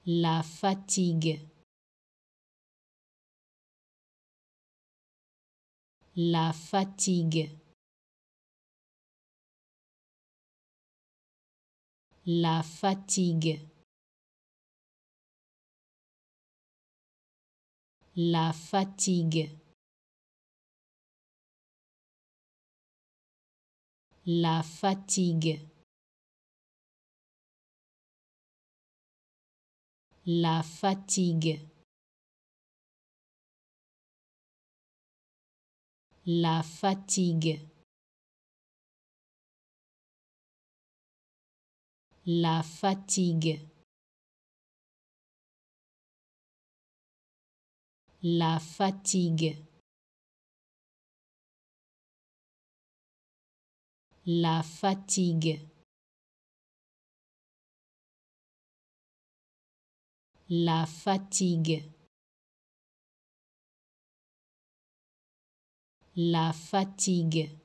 la fatigue, la fatigue, la fatigue, la fatigue, la fatigue, la fatigue, la fatigue, la fatigue, la fatigue, la fatigue, la fatigue, la fatigue.